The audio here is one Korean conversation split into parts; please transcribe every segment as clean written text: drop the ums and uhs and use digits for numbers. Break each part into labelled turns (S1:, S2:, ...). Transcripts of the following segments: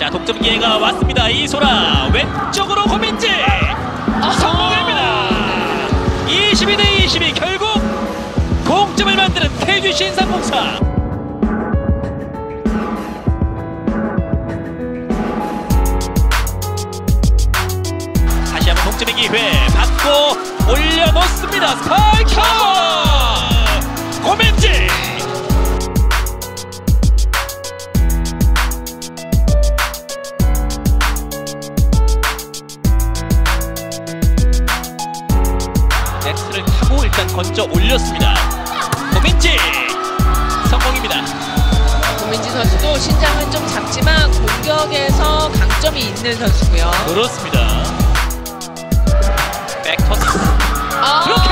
S1: 자, 동점 기회가 왔습니다. 이소라 왼쪽으로 고민지 성공합니다. 22대 22 결국 동점을 만드는 KG 신상공사. 다시 한번 동점의 기회 받고 올려놓습니다. 스파이크 고민지. 넥스를 타고 일단 건져 올렸습니다. 고민지 성공입니다.
S2: 고민지 선수도 신장은 좀 작지만 공격에서 강점이 있는 선수고요.
S1: 그렇습니다. 백토스 브로킹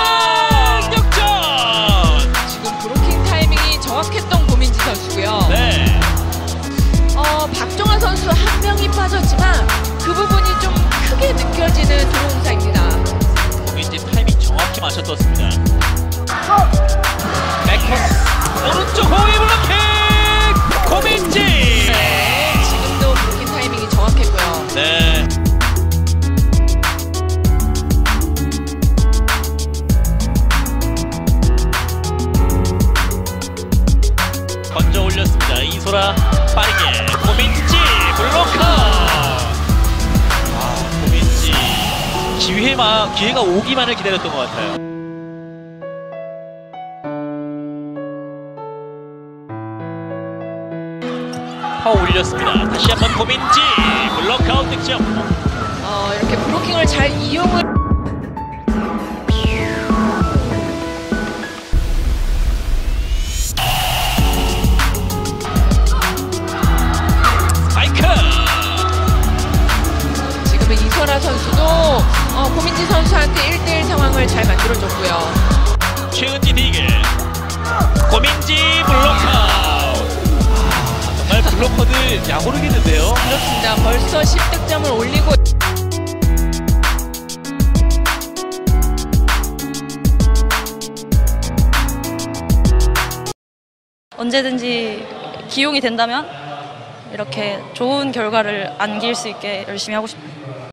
S1: 역전.
S2: 지금 브로킹 타이밍이 정확했던 고민지 선수고요.
S1: 네.
S2: 박종환 선수 한 명이 빠졌지만 그 부분이 좀 크게 느껴지는 드로운사입니다.
S1: 고민지 타이밍 정확히 맞춰떴습니다. 백토스 오른쪽 호위 블로킹 고민지.
S2: 네, 지금도 브로킹 타이밍이 정확했고요.
S1: 네. 건져 올렸습니다. 이소라 빠르게 고민지 블로커. 고민지 기회가 오기만을 기다렸던 것 같아요. 파워 올렸습니다. 다시 한번 고민지 블록아웃 득점.
S2: 이렇게 브로킹을 잘 이용을.
S1: 스파이크.
S2: 지금은 이소라 선수도 고민지 선수한테 1대1 상황을 잘 만들어줬고요.
S1: 최은지 디글 고민지 블록아웃. 정말 블로커들 야구르겠는데요.
S2: 그렇습니다. 벌써 10득점을 올리고.
S3: 언제든지 기용이 된다면 이렇게 좋은 결과를 안길 수 있게 열심히 하고 싶습니다.